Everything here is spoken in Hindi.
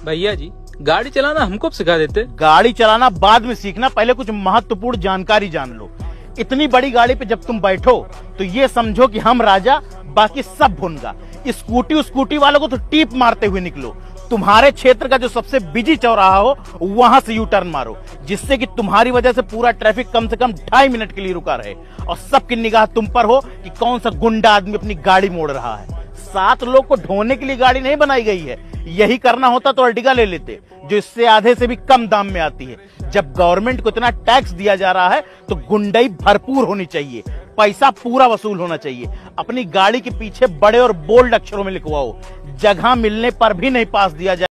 भैया जी, गाड़ी चलाना हमको सिखा देते। गाड़ी चलाना बाद में सीखना, पहले कुछ महत्वपूर्ण जानकारी जान लो। इतनी बड़ी गाड़ी पे जब तुम बैठो तो ये समझो कि हम राजा, बाकी सब भुनगा। स्कूटी वालों को तो टीप मारते हुए निकलो। तुम्हारे क्षेत्र का जो सबसे बिजी चौराहा हो वहां से यू टर्न मारो, जिससे कि तुम्हारी वजह से पूरा ट्रैफिक कम से कम 2.5 मिनट के लिए रुका रहे और सबकी निगाह तुम पर हो कि कौन सा गुंडा आदमी अपनी गाड़ी मोड़ रहा है। 7 लोग को ढोने के लिए गाड़ी नहीं बनाई गई है। यही करना होता तो अर्टिगा ले लेते, जो इससे आधे से भी कम दाम में आती है। जब गवर्नमेंट को इतना टैक्स दिया जा रहा है तो गुंडाई भरपूर होनी चाहिए, पैसा पूरा वसूल होना चाहिए। अपनी गाड़ी के पीछे बड़े और बोल्ड अक्षरों में लिखवाओ, जगह मिलने पर भी नहीं पास दिया जाए।